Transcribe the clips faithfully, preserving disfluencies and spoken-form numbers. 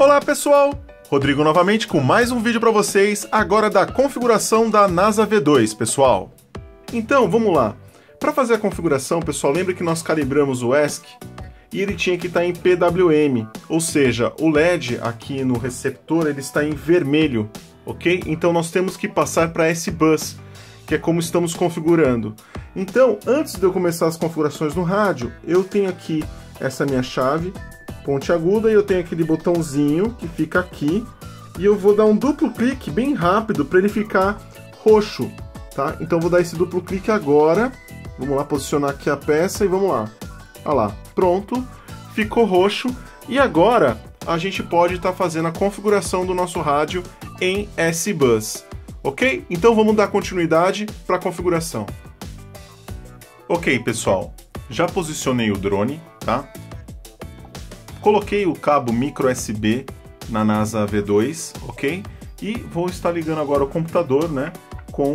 Olá pessoal, Rodrigo novamente com mais um vídeo para vocês, agora da configuração da NASA V dois, pessoal. Então, vamos lá. Para fazer a configuração, pessoal, lembra que nós calibramos o E S C e ele tinha que estar em P W M, ou seja, o L E D aqui no receptor ele está em vermelho, ok? Então nós temos que passar para S-Bus, que é como estamos configurando. Então, antes de eu começar as configurações no rádio, eu tenho aqui essa minha chave pontiaguda e eu tenho aquele botãozinho que fica aqui e eu vou dar um duplo clique bem rápido para ele ficar roxo, tá? Então vou dar esse duplo clique agora. Vamos lá, posicionar aqui a peça e vamos lá. Olha lá, pronto, ficou roxo e agora a gente pode estar tá fazendo a configuração do nosso rádio em S-Bus, ok? Então vamos dar continuidade para a configuração. Ok, pessoal, já posicionei o drone, tá? Coloquei o cabo micro U S B na NASA V dois, ok? E vou estar ligando agora o computador, né, com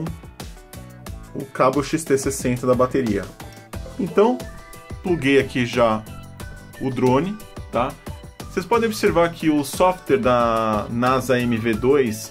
o cabo X T sessenta da bateria. Então, pluguei aqui já o drone, tá? Vocês podem observar que o software da NASA M V dois,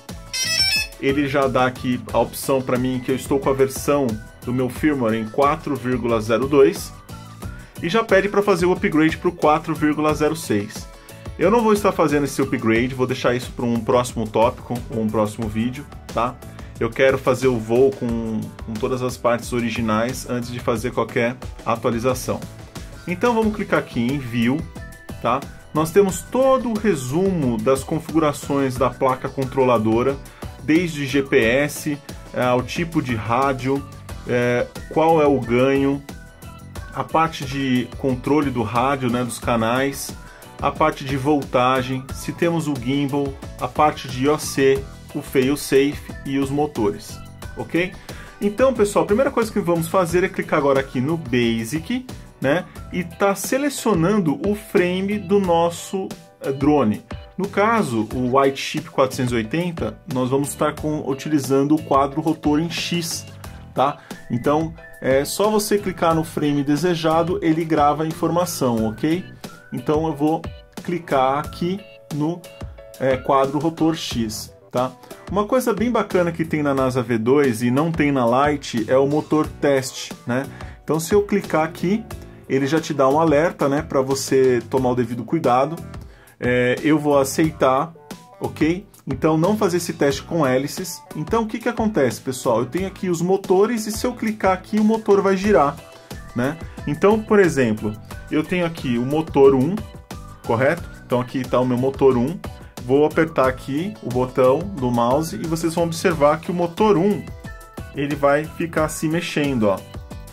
ele já dá aqui a opção para mim que eu estou com a versão do meu firmware em quatro vírgula zero dois e já pede para fazer o upgrade para o quatro vírgula zero seis. Eu não vou estar fazendo esse upgrade, vou deixar isso para um próximo tópico ou um próximo vídeo, tá? Eu quero fazer o voo com, com todas as partes originais antes de fazer qualquer atualização. Então vamos clicar aqui em View, tá? Nós temos todo o resumo das configurações da placa controladora, desde G P S, ao tipo de rádio, é, qual é o ganho, a parte de controle do rádio, né, dos canais, a parte de voltagem, se temos o gimbal, a parte de I O C, o fail-safe e os motores, ok? Então, pessoal, a primeira coisa que vamos fazer é clicar agora aqui no Basic, né, e tá selecionando o frame do nosso é, drone. No caso, o White Chip quatrocentos e oitenta, nós vamos estar com, utilizando o quadro rotor em X, tá? Então, é só você clicar no frame desejado, ele grava a informação, ok? Então eu vou clicar aqui no é, quadro rotor X, tá? Uma coisa bem bacana que tem na NASA V dois e não tem na Lite é o motor teste, né? Então se eu clicar aqui, ele já te dá um alerta, né, para você tomar o devido cuidado. É, eu vou aceitar, ok? Então não fazer esse teste com hélices. Então o que que acontece, pessoal? Eu tenho aqui os motores e se eu clicar aqui o motor vai girar, né? Então, por exemplo, eu tenho aqui o motor um, correto? Então aqui está o meu motor um. Vou apertar aqui o botão do mouse e vocês vão observar que o motor um ele vai ficar se mexendo, ó.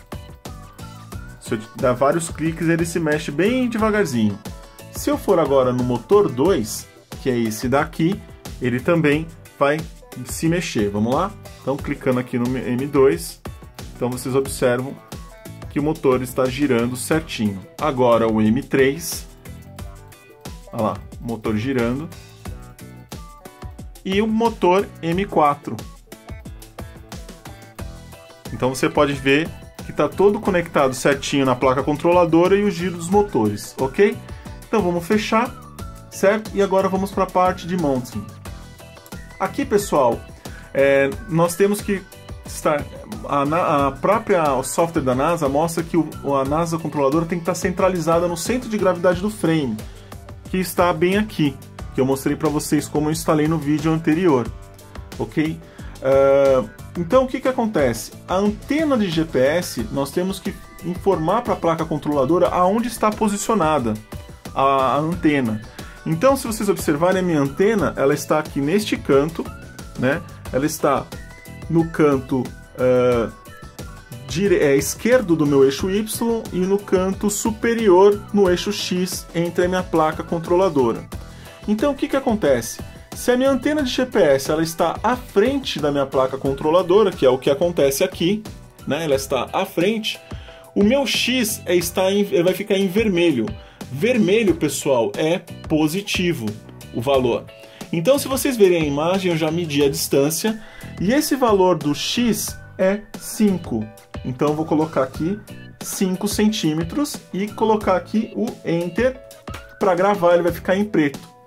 Se eu dar vários cliques ele se mexe bem devagarzinho. Se eu for agora no motor dois, que é esse daqui, ele também vai se mexer. Vamos lá? Então, clicando aqui no M dois, então vocês observam que o motor está girando certinho. Agora o M três, olha lá, o motor girando. E o motor M quatro. Então você pode ver que está todo conectado certinho na placa controladora e o giro dos motores, ok? Então vamos fechar, certo? E agora vamos para a parte de mounting. Aqui, pessoal, é, nós temos que estar... A, a própria o software da NASA mostra que o, a NASA controladora tem que estar centralizada no centro de gravidade do frame, que está bem aqui, que eu mostrei para vocês como eu instalei no vídeo anterior, ok? Uh, então, o que que acontece? A antena de G P S, nós temos que informar para a placa controladora aonde está posicionada a, a antena. Então, se vocês observarem a minha antena, ela está aqui neste canto, né? Ela está no canto uh, dire é, esquerdo do meu eixo Y e no canto superior no eixo X entre a minha placa controladora. Então, o que que acontece? Se a minha antena de G P S ela está à frente da minha placa controladora, que é o que acontece aqui, né? Ela está à frente, o meu X é, está em, vai ficar em vermelho. Vermelho, pessoal, é positivo o valor. Então, se vocês verem a imagem, eu já medi a distância e esse valor do X é cinco. Então, eu vou colocar aqui cinco centímetros e colocar aqui o Enter para gravar, ele vai ficar em preto.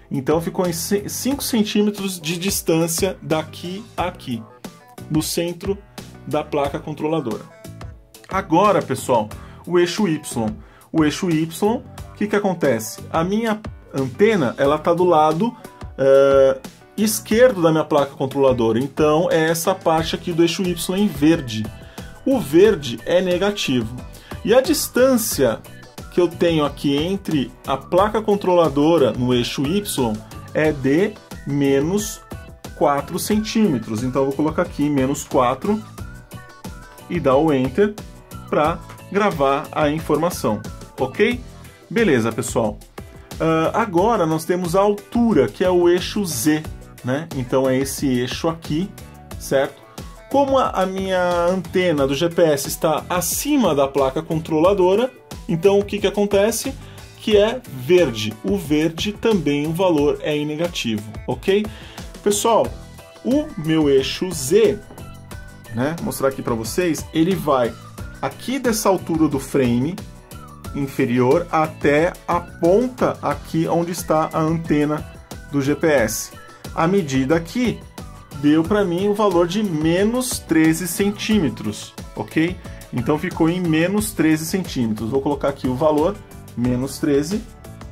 Então ficou em cinco centímetros de distância daqui a aqui, no centro da placa controladora. Agora, pessoal, o eixo Y. O eixo Y, o que que acontece? A minha antena, ela está do lado uh, esquerdo da minha placa controladora, então é essa parte aqui do eixo Y em verde. O verde é negativo. E a distância que eu tenho aqui entre a placa controladora no eixo Y é de menos quatro centímetros. Então eu vou colocar aqui menos quatro e dar o Enter para gravar a informação, ok? Beleza, pessoal. Uh, agora nós temos a altura, que é o eixo Z, né? Então é esse eixo aqui, certo? Como a, a minha antena do G P S está acima da placa controladora, então o que que acontece? Que é verde. O verde também o valor é em negativo, ok? Pessoal, o meu eixo Z, né? Vou mostrar aqui para vocês, ele vai aqui dessa altura do frame inferior até a ponta aqui onde está a antena do G P S. A medida aqui deu para mim o valor de menos treze centímetros, ok? Então ficou em menos treze centímetros. Vou colocar aqui o valor, menos treze,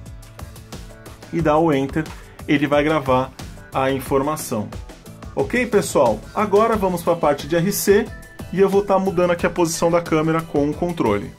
e dar o Enter, ele vai gravar a informação. Ok, pessoal? Agora vamos para a parte de R C e eu vou estar mudando aqui a posição da câmera com o controle.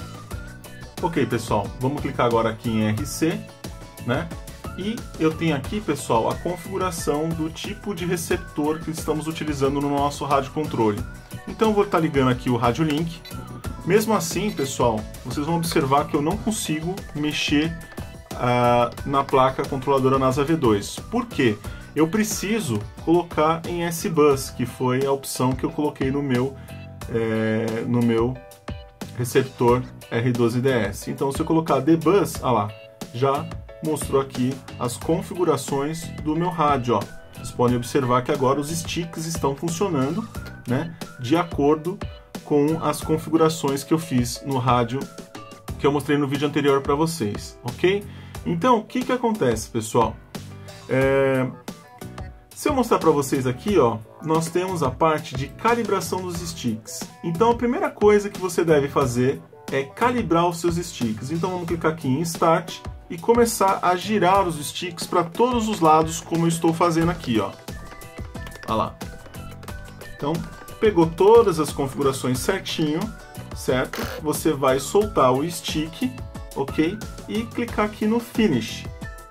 Ok, pessoal, vamos clicar agora aqui em R C, né? E eu tenho aqui, pessoal, a configuração do tipo de receptor que estamos utilizando no nosso rádio controle. Então eu vou estar ligando aqui o Rádio Link. Mesmo assim, pessoal, vocês vão observar que eu não consigo mexer uh, na placa controladora NASA V dois. Por quê? Eu preciso colocar em S-Bus, que foi a opção que eu coloquei no meu, é, no meu receptor R doze D S. Então, se eu colocar D-Bus, ah lá, já mostrou aqui as configurações do meu rádio. Ó. Vocês podem observar que agora os sticks estão funcionando, né, de acordo com as configurações que eu fiz no rádio que eu mostrei no vídeo anterior para vocês, ok? Então, o que que acontece, pessoal? É... Se eu mostrar para vocês aqui, ó, nós temos a parte de calibração dos sticks. Então, a primeira coisa que você deve fazer é calibrar os seus sticks. Então, vamos clicar aqui em Start e começar a girar os sticks para todos os lados, como eu estou fazendo aqui, ó. Olha lá. Então, pegou todas as configurações certinho, certo? Você vai soltar o stick, ok? E clicar aqui no Finish.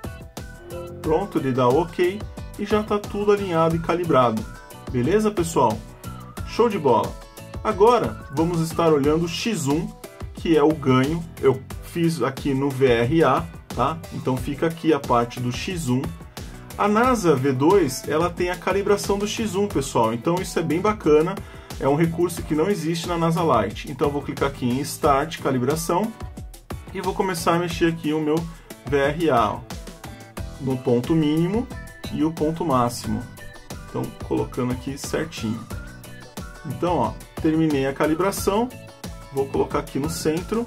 Pronto, ele dá OK e já está tudo alinhado e calibrado. Beleza, pessoal? Show de bola! Agora, vamos estar olhando o X um, que é o ganho. Eu fiz aqui no V R A, tá? Então fica aqui a parte do X um. A NASA V dois, ela tem a calibração do X um, pessoal, então isso é bem bacana, é um recurso que não existe na NASA Lite. Então eu vou clicar aqui em Start, Calibração, e vou começar a mexer aqui o meu V R A, ó, no ponto mínimo e o ponto máximo. Então, colocando aqui certinho. Então, ó, terminei a calibração, vou colocar aqui no centro.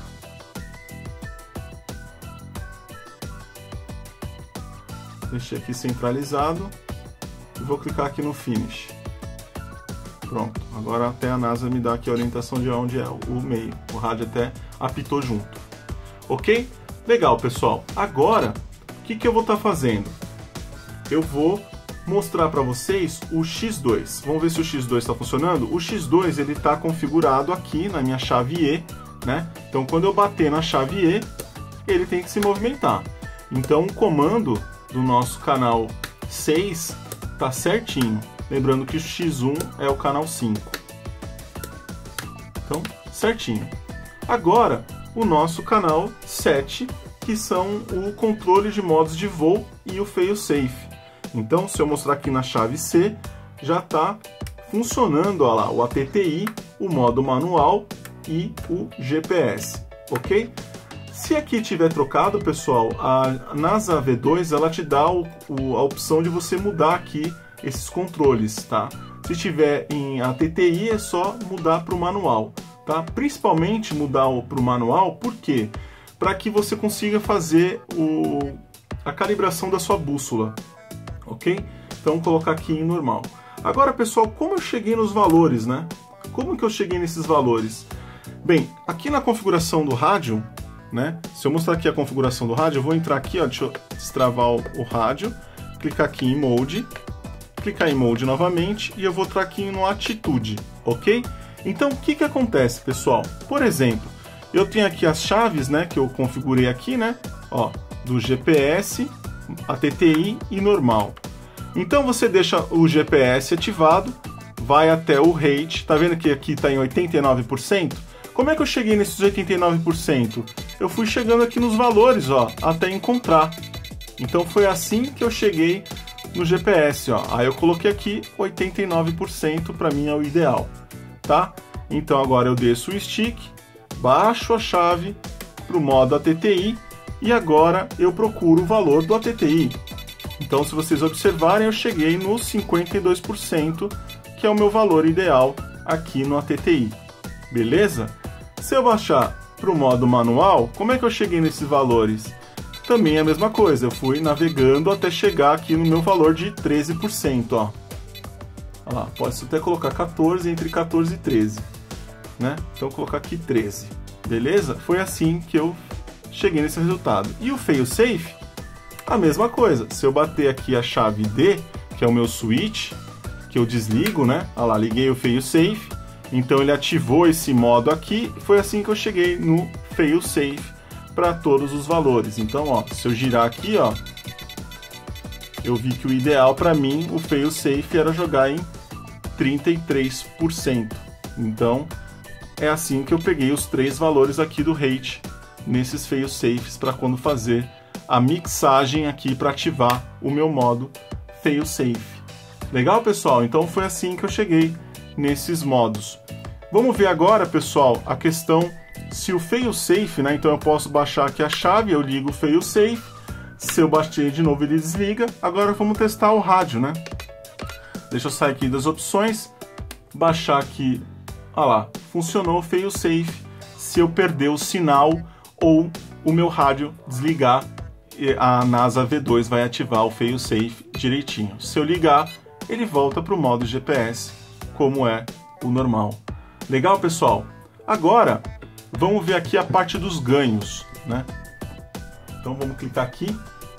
Deixei aqui centralizado e vou clicar aqui no Finish. Pronto, agora até a NASA me dá aqui a orientação de onde é o meio. O rádio até apitou junto. Ok? Legal, pessoal. Agora, o que que eu vou estar fazendo? Eu vou mostrar para vocês o X dois. Vamos ver se o X dois está funcionando. O X dois ele está configurado aqui na minha chave E, né? Então, quando eu bater na chave E, ele tem que se movimentar. Então, o comando do nosso canal seis tá certinho. Lembrando que o X um é o canal cinco. Então, certinho. Agora, o nosso canal sete, que são o controle de modos de voo e o fail-safe. Então, se eu mostrar aqui na chave C, já está funcionando, ó lá, o A T T I, o modo manual e o G P S, ok? Se aqui tiver trocado, pessoal, a NASA V dois ela te dá o, o, a opção de você mudar aqui esses controles, tá? Se tiver em A T T I é só mudar para o manual, tá? Principalmente mudar para o manual, por quê? Para que você consiga fazer o, a calibração da sua bússola, ok? Então, vou colocar aqui em normal. Agora, pessoal, como eu cheguei nos valores, né? Como que eu cheguei nesses valores? Bem, aqui na configuração do rádio, né? Se eu mostrar aqui a configuração do rádio, eu vou entrar aqui, ó, deixa eu destravar o, o rádio, clicar aqui em Mode, clicar em Mode novamente e eu vou entrar aqui no Atitude, ok? Então, o que que acontece, pessoal? Por exemplo, eu tenho aqui as chaves, né, que eu configurei aqui, né, ó, do G P S, A T T I e normal. Então, você deixa o G P S ativado, vai até o rate, tá vendo que aqui está em oitenta e nove por cento? Como é que eu cheguei nesses oitenta e nove por cento? Eu fui chegando aqui nos valores, ó, até encontrar. Então, foi assim que eu cheguei no G P S, ó. Aí eu coloquei aqui oitenta e nove por cento, para mim é o ideal, tá? Então agora eu desço o stick, baixo a chave para o modo A T T I e agora eu procuro o valor do A T T I. Então, se vocês observarem, eu cheguei no cinquenta e dois por cento, que é o meu valor ideal aqui no A T T I. Beleza? Se eu baixar para o modo manual, como é que eu cheguei nesses valores? Também é a mesma coisa, eu fui navegando até chegar aqui no meu valor de treze por cento, ó. Olha lá, pode até colocar quatorze, entre quatorze e treze, né? Então, vou colocar aqui treze, beleza? Foi assim que eu cheguei nesse resultado. E o fail-safe, a mesma coisa. Se eu bater aqui a chave D, que é o meu switch, que eu desligo, né? Olha lá, liguei o fail-safe, então ele ativou esse modo aqui, foi assim que eu cheguei no fail-safe para todos os valores. Então, ó, se eu girar aqui, ó, eu vi que o ideal para mim, o fail-safe, era jogar em trinta e três por cento. Então, é assim que eu peguei os três valores aqui do rate nesses fail-safes para quando fazer a mixagem aqui para ativar o meu modo fail-safe. Legal, pessoal? Então foi assim que eu cheguei nesses modos. Vamos ver agora, pessoal, a questão se o fail-safe, né? Então eu posso baixar aqui a chave, eu ligo o fail-safe. Se eu baixei de novo, ele desliga. Agora vamos testar o rádio, né? Deixa eu sair aqui das opções, baixar aqui, olha lá, funcionou o fail-safe. Se eu perder o sinal ou o meu rádio desligar, a NASA V dois vai ativar o fail-safe direitinho. Se eu ligar, ele volta para o modo G P S, como é o normal. Legal, pessoal? Agora, vamos ver aqui a parte dos ganhos, né? Então vamos clicar aqui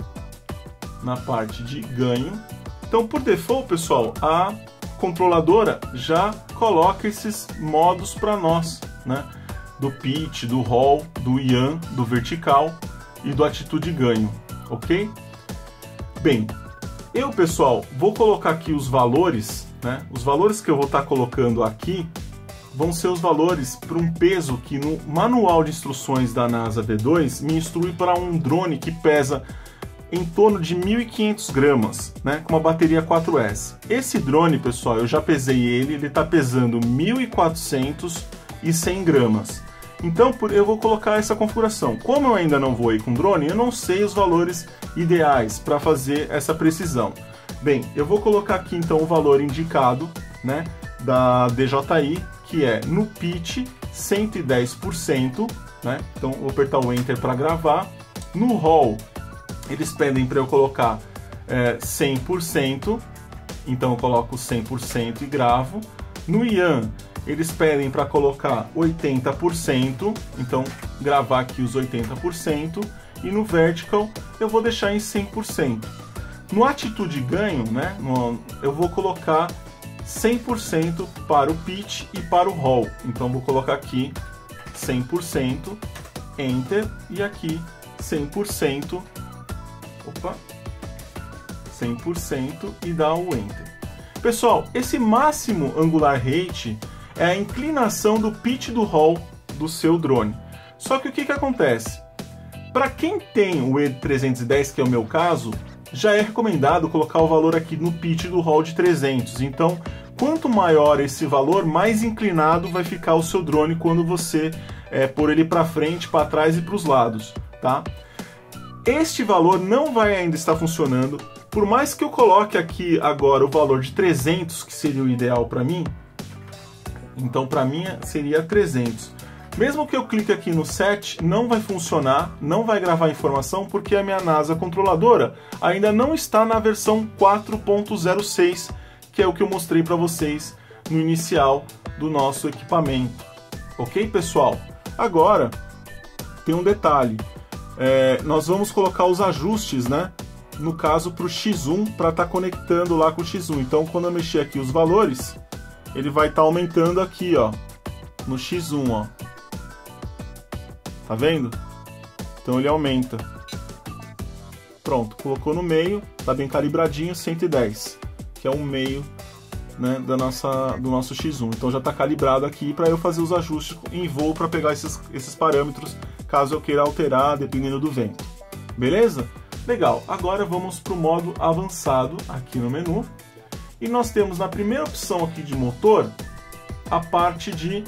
na parte de ganho. Então, por default, pessoal, a controladora já coloca esses modos para nós, né? Do pitch, do roll, do ian, do vertical e do atitude ganho, ok? Bem, eu, pessoal, vou colocar aqui os valores, né? Os valores que eu vou estar colocando aqui vão ser os valores para um peso que no manual de instruções da NASA V dois me instrui para um drone que pesa em torno de mil e quinhentos gramas, né, com uma bateria quatro S. Esse drone, pessoal, eu já pesei ele, ele está pesando mil e quatrocentos e cem gramas. Então eu vou colocar essa configuração. Como eu ainda não voei com drone, eu não sei os valores ideais para fazer essa precisão. Bem, eu vou colocar aqui então o valor indicado, né, da D J I, que é no pitch cento e dez por cento, né? Então vou apertar o Enter para gravar. No roll, eles pedem para eu colocar é, cem por cento, então eu coloco cem por cento e gravo. No ian, eles pedem para colocar oitenta por cento, então gravar aqui os oitenta por cento. E no vertical, eu vou deixar em cem por cento. No atitude ganho, né, no, eu vou colocar cem por cento para o pitch e para o roll. Então vou colocar aqui cem por cento, Enter, e aqui cem por cento, opa, cem por cento e dá o Enter. Pessoal, esse máximo angular rate é a inclinação do pitch do roll do seu drone. Só que o que que acontece? Para quem tem o E trezentos e dez, que é o meu caso, já é recomendado colocar o valor aqui no pitch do roll de trezentos. Então, quanto maior esse valor, mais inclinado vai ficar o seu drone quando você é, pôr ele para frente, para trás e para os lados, tá? Este valor não vai ainda estar funcionando. Por mais que eu coloque aqui agora o valor de trezentos, que seria o ideal para mim, então para mim seria trezentos. Mesmo que eu clique aqui no Set, não vai funcionar, não vai gravar informação, porque a minha NASA controladora ainda não está na versão quatro ponto zero seis, que é o que eu mostrei para vocês no inicial do nosso equipamento. Ok, pessoal? Agora, tem um detalhe. É, nós vamos colocar os ajustes, né? No caso, para o X um, para estar tá conectando lá com o X um. Então, quando eu mexer aqui os valores, ele vai estar tá aumentando aqui, ó, no X um, ó. Tá vendo? Então ele aumenta. Pronto, colocou no meio, tá bem calibradinho, cento e dez, que é um meio, né, da nossa, do nosso X um. Então já está calibrado aqui para eu fazer os ajustes em voo para pegar esses, esses parâmetros, caso eu queira alterar, dependendo do vento. Beleza? Legal. Agora vamos para o modo avançado aqui no menu. E nós temos na primeira opção aqui de motor, a parte de...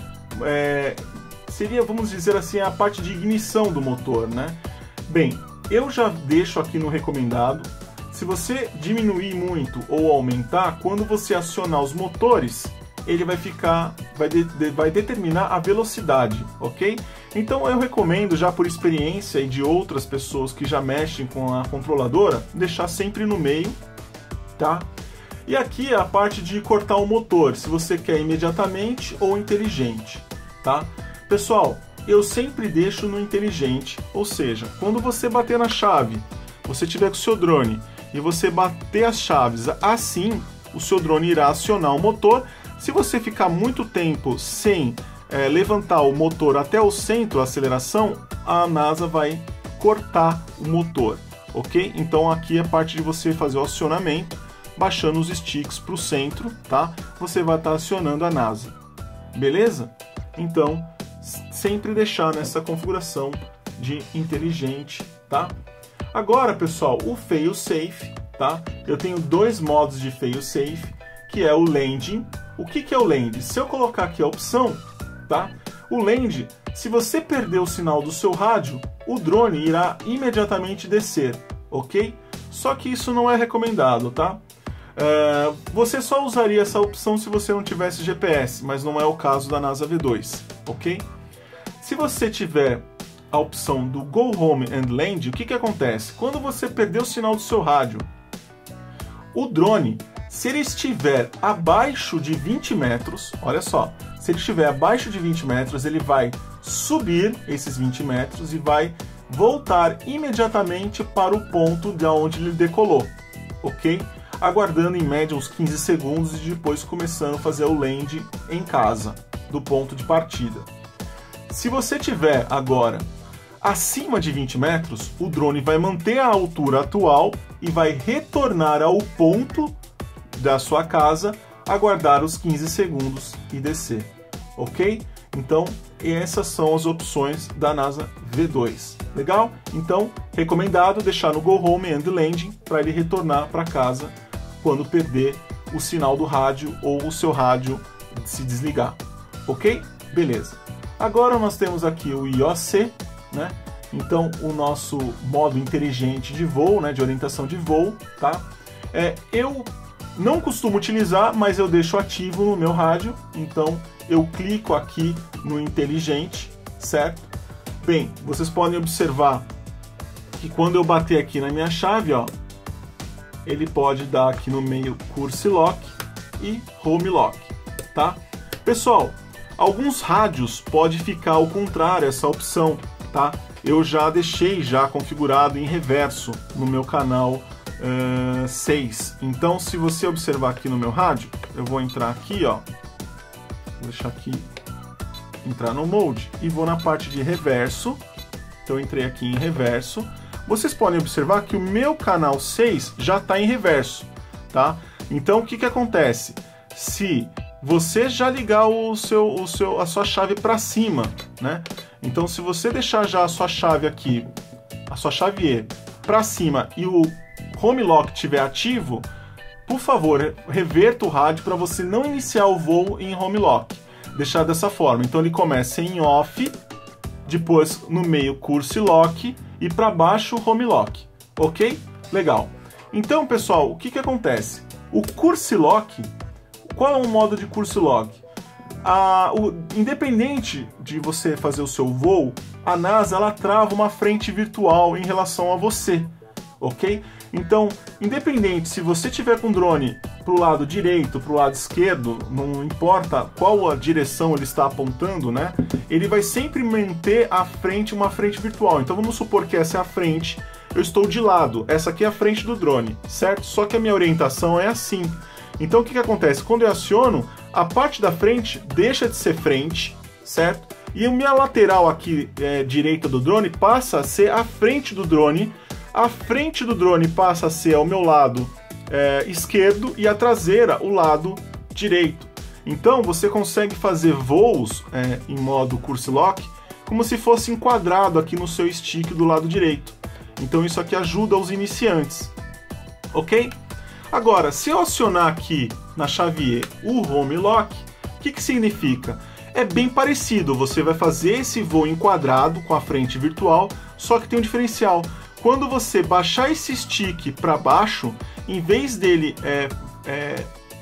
É, seria, vamos dizer assim, a parte de ignição do motor, né? Bem, eu já deixo aqui no recomendado. Se você diminuir muito ou aumentar, quando você acionar os motores, ele vai ficar, vai, de, de, vai determinar a velocidade, ok? Então eu recomendo, já por experiência e de outras pessoas que já mexem com a controladora, deixar sempre no meio, tá? E aqui é a parte de cortar o motor, se você quer imediatamente ou inteligente, tá? Pessoal, eu sempre deixo no inteligente, ou seja, quando você bater na chave, você tiver com o seu drone e você bater as chaves assim, o seu drone irá acionar o motor. Se você ficar muito tempo sem é, levantar o motor até o centro, a aceleração, a NASA vai cortar o motor, ok? Então aqui é a parte de você fazer o acionamento, baixando os sticks para o centro, tá? Você vai estar acionando a NASA, beleza? Então, sempre deixar nessa configuração de inteligente, tá? Agora, pessoal, o fail safe, tá? Eu tenho dois modos de fail safe, que é o landing. O que que é o landing? Se eu colocar aqui a opção, tá? O landing, se você perder o sinal do seu rádio, o drone irá imediatamente descer, ok? Só que isso não é recomendado, tá? Uh, você só usaria essa opção se você não tivesse G P S, mas não é o caso da NASA V dois, ok? Se você tiver a opção do Go Home and Land, o que que acontece? Quando você perder o sinal do seu rádio, o drone, se ele estiver abaixo de vinte metros, olha só, se ele estiver abaixo de vinte metros, ele vai subir esses vinte metros e vai voltar imediatamente para o ponto de onde ele decolou, ok? Aguardando em média uns quinze segundos e depois começando a fazer o land em casa, do ponto de partida. Se você tiver agora acima de vinte metros, o drone vai manter a altura atual e vai retornar ao ponto da sua casa, aguardar os quinze segundos e descer, ok? Então, essas são as opções da NASA V dois. Legal? Então, recomendado deixar no Go Home and Landing para ele retornar para casa quando perder o sinal do rádio ou o seu rádio se desligar, ok? Beleza. Agora nós temos aqui o I O C, né? Então o nosso modo inteligente de voo, né? De orientação de voo, tá? É, eu não costumo utilizar, mas eu deixo ativo no meu rádio, então eu clico aqui no inteligente, certo? Bem, vocês podem observar que quando eu bater aqui na minha chave, ó, ele pode dar aqui no meio Curse Lock e Home Lock, tá? Pessoal, alguns rádios pode ficar ao contrário essa opção, tá? Eu já deixei já configurado em reverso no meu canal uh, seis. Então, se você observar aqui no meu rádio, eu vou entrar aqui, ó, vou deixar aqui, entrar no Mode e vou na parte de reverso. Então, eu entrei aqui em reverso. Vocês podem observar que o meu canal seis já está em reverso, tá? Então, o que que acontece? Se você já ligar o seu, o seu, a sua chave para cima, né? Então, se você deixar já a sua chave aqui, a sua chave E para cima e o Home Lock estiver ativo, por favor, reverta o rádio para você não iniciar o voo em Home Lock. Deixar dessa forma. Então, ele começa em Off, depois no meio Curse Lock e para baixo Home Lock, ok? Legal. Então, pessoal, o que que acontece? O Curse Lock, qual é o modo de Curse Lock? a, o, independente de você fazer o seu voo, a NASA ela trava uma frente virtual em relação a você, ok? Então, independente se você tiver com o drone para o lado direito, para o lado esquerdo, não importa qual a direção ele está apontando, né? Ele vai sempre manter a frente uma frente virtual. Então vamos supor que essa é a frente, eu estou de lado, essa aqui é a frente do drone, certo? Só que a minha orientação é assim. Então o que que acontece? Quando eu aciono, a parte da frente deixa de ser frente, certo? E a minha lateral aqui é, direita do drone passa a ser a frente do drone. A frente do drone passa a ser ao meu lado é, esquerdo e a traseira o lado direito. Então você consegue fazer voos é, em modo Curse Lock como se fosse enquadrado aqui no seu stick do lado direito. Então isso aqui ajuda os iniciantes, ok? Agora, se eu acionar aqui na chave E o Home Lock, o que que significa? É bem parecido, você vai fazer esse voo enquadrado com a frente virtual, só que tem um diferencial. Quando você baixar esse stick para baixo, em vez dele é, é,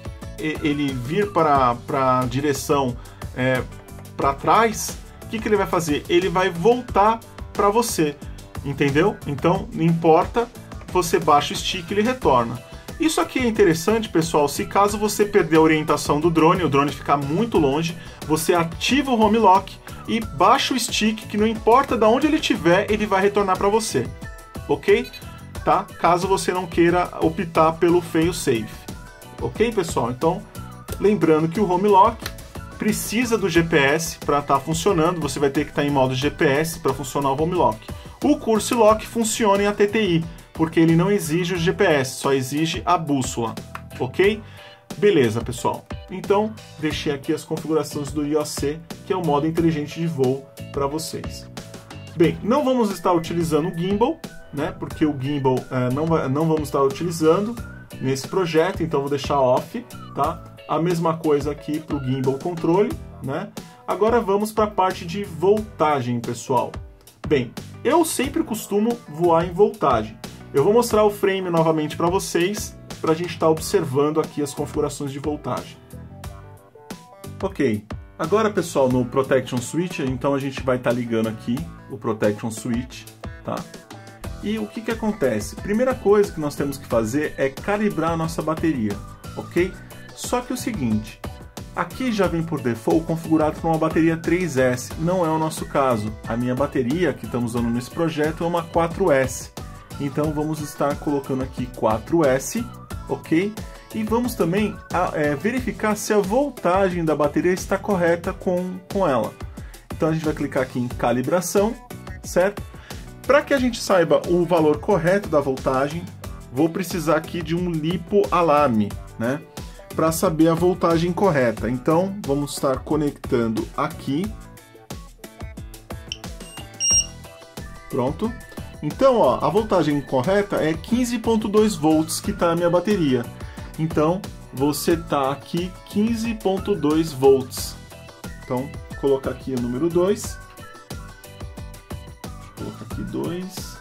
ele vir para a direção é, para trás, o que, que ele vai fazer? Ele vai voltar para você, entendeu? Então, não importa, você baixa o stick e ele retorna. Isso aqui é interessante, pessoal, se caso você perder a orientação do drone, o drone ficar muito longe, você ativa o Home Lock e baixa o stick, que não importa de onde ele estiver, ele vai retornar para você. Ok? Tá? Caso você não queira optar pelo fail safe. Ok, pessoal? Então, lembrando que o Home Lock precisa do G P S para estar tá funcionando. Você vai ter que estar tá em modo G P S para funcionar o Home Lock. O Curse Lock funciona em A T T I, porque ele não exige o G P S, só exige a bússola. Ok? Beleza, pessoal. Então, deixei aqui as configurações do I O C, que é o modo inteligente de voo para vocês. Bem, não vamos estar utilizando o gimbal, né? Porque o gimbal é, não, vai, não vamos estar utilizando nesse projeto, então vou deixar off, tá? A mesma coisa aqui para o gimbal controle, né? Agora vamos para a parte de voltagem, pessoal. Bem, eu sempre costumo voar em voltagem. Eu vou mostrar o frame novamente para vocês, para a gente estar observando aqui as configurações de voltagem. Ok, agora, pessoal, no Protection Switch, então a gente vai estar ligando aqui o Protection Switch, tá? E o que que acontece? Primeira coisa que nós temos que fazer é calibrar a nossa bateria, ok? Só que o seguinte, aqui já vem por default configurado para uma bateria três S, não é o nosso caso. A minha bateria que estamos usando nesse projeto é uma quatro S, então vamos estar colocando aqui quatro S, ok? E vamos também é, verificar se a voltagem da bateria está correta com, com ela. Então a gente vai clicar aqui em calibração, certo? Para que a gente saiba o valor correto da voltagem, vou precisar aqui de um lipo alarme, né? Para saber a voltagem correta. Então vamos estar conectando aqui. Pronto. Então, ó, a voltagem correta é quinze ponto dois volts que está na minha bateria. Então, vou setar aqui quinze ponto dois volts. Então, vou colocar aqui o número dois. Vou colocar aqui dois.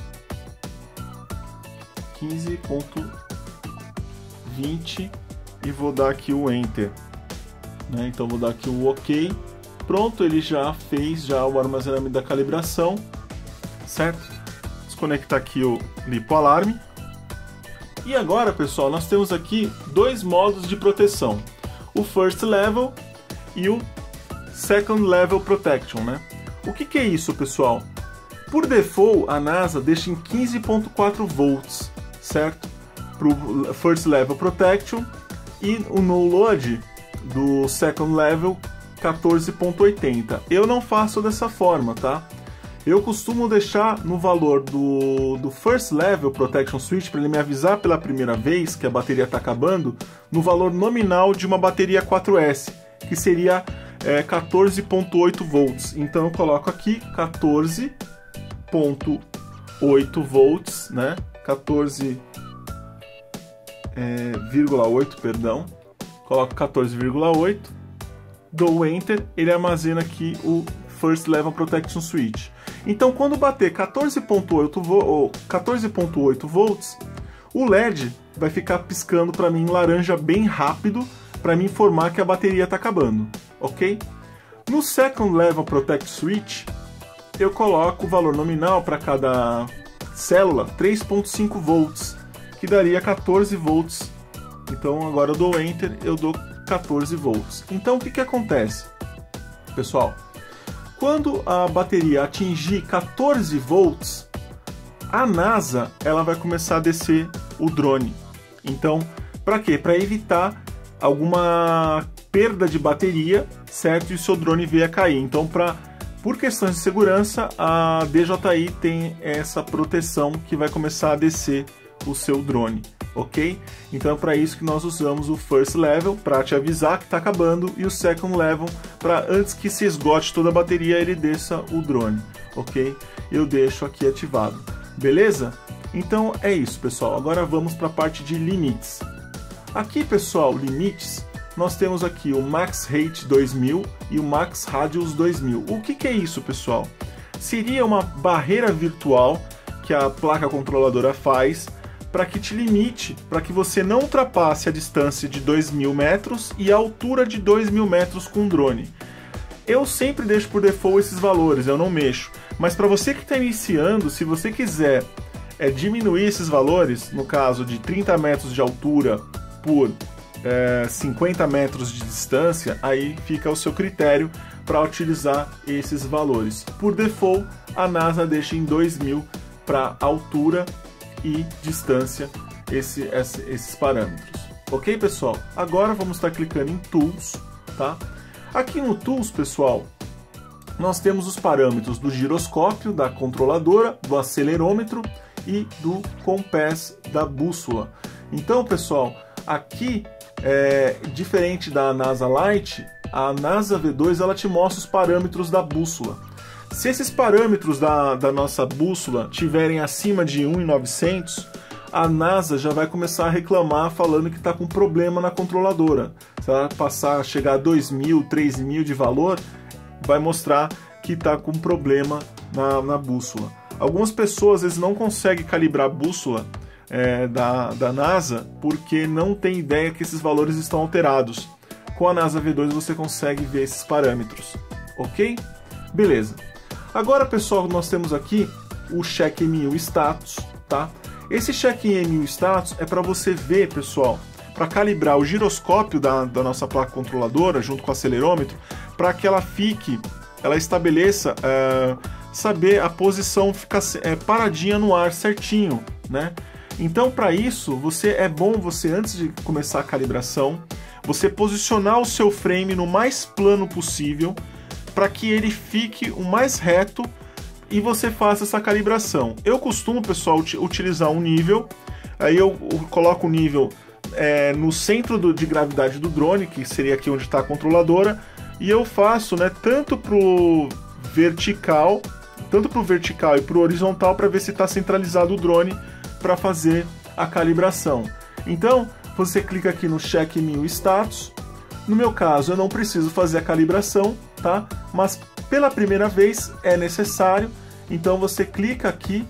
quinze ponto vinte e vou dar aqui o Enter. Né? Então, vou dar aqui o OK. Pronto, ele já fez já o armazenamento da calibração. Certo? Desconectar aqui o lipo alarme. E agora, pessoal, nós temos aqui dois modos de proteção. O First Level e o Second Level Protection, né? O que que é isso, pessoal? Por default, a NASA deixa em quinze ponto quatro volts, certo? Para o First Level Protection e o No Load do Second Level quatorze ponto oitenta. Eu não faço dessa forma, tá? Eu costumo deixar no valor do, do First Level Protection Switch, para ele me avisar pela primeira vez que a bateria está acabando, no valor nominal de uma bateria quatro S, que seria é, quatorze ponto oito volts. Então eu coloco aqui quatorze ponto oito volts, né? quatorze vírgula oito, perdão. Coloco quatorze vírgula oito, dou Enter, ele armazena aqui o First Level Protection Switch. Então, quando bater quatorze ponto oito volts, o L E D vai ficar piscando para mim laranja bem rápido, para me informar que a bateria está acabando, ok? No Second Level Protect Switch, eu coloco o valor nominal para cada célula, três ponto cinco volts, que daria quatorze volts. Então agora eu dou Enter, eu dou quatorze volts. Então o que que acontece, pessoal? Quando a bateria atingir quatorze volts, a NASA ela vai começar a descer o drone. Então, para quê? Para evitar alguma perda de bateria, certo? E o seu drone venha a cair. Então, pra, por questões de segurança, a D J I tem essa proteção que vai começar a descer o seu drone, ok? Então é para isso que nós usamos o First Level, para te avisar que está acabando, e o Second Level, para antes que se esgote toda a bateria, ele desça o drone, ok? Eu deixo aqui ativado, beleza? Então é isso, pessoal. Agora vamos para a parte de limites. Aqui, pessoal, limites, nós temos aqui o Max Rate dois mil e o Max Radius dois mil. O que que é isso, pessoal? Seria uma barreira virtual que a placa controladora faz para que te limite, para que você não ultrapasse a distância de dois mil metros e a altura de dois mil metros com o drone. Eu sempre deixo por default esses valores, eu não mexo. Mas para você que está iniciando, se você quiser é, diminuir esses valores, no caso de trinta metros de altura por é, cinquenta metros de distância, aí fica ao seu critério para utilizar esses valores. Por default, a NASA deixa em dois mil para altura e distância esse, esse, esses parâmetros. Ok, pessoal? Agora vamos estar clicando em Tools, tá? Aqui no Tools, pessoal, nós temos os parâmetros do giroscópio, da controladora, do acelerômetro e do compass da bússola. Então, pessoal, aqui, é, diferente da NASA Lite, a NASA V dois ela te mostra os parâmetros da bússola. Se esses parâmetros da, da nossa bússola tiverem acima de um mil e novecentos, a NASA já vai começar a reclamar falando que está com problema na controladora. Se ela passar a chegar a dois mil, três mil de valor, vai mostrar que está com problema na, na bússola. Algumas pessoas às vezes não conseguem calibrar a bússola é, da, da NASA porque não tem ideia que esses valores estão alterados. Com a NASA V dois você consegue ver esses parâmetros, ok? Beleza. Agora, pessoal, nós temos aqui o Check M U Status, tá? Esse Check M U Status é para você ver, pessoal, para calibrar o giroscópio da, da nossa placa controladora junto com o acelerômetro, para que ela fique, ela estabeleça, é, saber a posição ficar é, paradinha no ar certinho, né? Então, para isso, você é bom você, antes de começar a calibração, você posicionar o seu frame no mais plano possível, para que ele fique o mais reto e você faça essa calibração. Eu costumo, pessoal, utilizar um nível, aí eu coloco o nível é, no centro do, de gravidade do drone, que seria aqui onde está a controladora, e eu faço, né, tanto para o vertical, tanto para o vertical e para o horizontal, para ver se está centralizado o drone para fazer a calibração. Então, você clica aqui no Check M U Status. No meu caso, eu não preciso fazer a calibração, tá? Mas pela primeira vez é necessário, então você clica aqui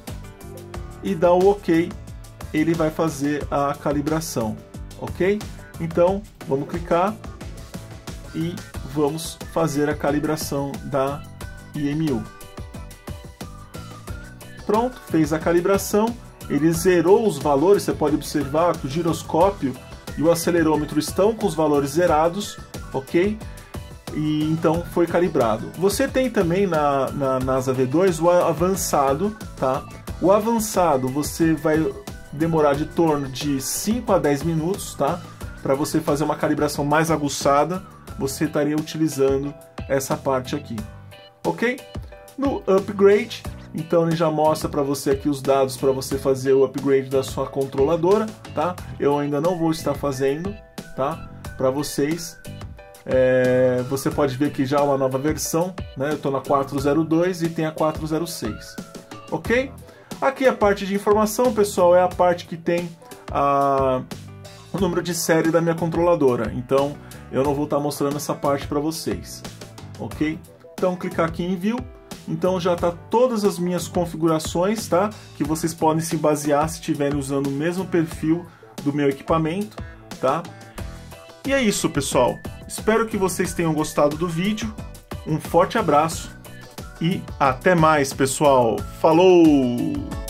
e dá o OK, ele vai fazer a calibração, ok? Então, vamos clicar e vamos fazer a calibração da I M U. Pronto, fez a calibração, ele zerou os valores, você pode observar que o giroscópio e o acelerômetro estão com os valores zerados, ok? E então foi calibrado. Você tem também na, na NASA V dois o avançado, tá? O avançado você vai demorar de torno de cinco a dez minutos, tá? Para você fazer uma calibração mais aguçada, você estaria utilizando essa parte aqui, ok? No Upgrade, então ele já mostra para você aqui os dados para você fazer o upgrade da sua controladora, tá? Eu ainda não vou estar fazendo, tá? Para vocês, é, você pode ver que já é uma nova versão, né? Eu estou na quatro zero dois e tem a quatro zero seis, ok? Aqui a parte de informação, pessoal, é a parte que tem a, o número de série da minha controladora. Então eu não vou estar mostrando essa parte para vocês, ok? Então clicar aqui em View. Então já está todas as minhas configurações, tá? Que vocês podem se basear se estiverem usando o mesmo perfil do meu equipamento, tá? E é isso, pessoal. Espero que vocês tenham gostado do vídeo. Um forte abraço e até mais, pessoal. Falou!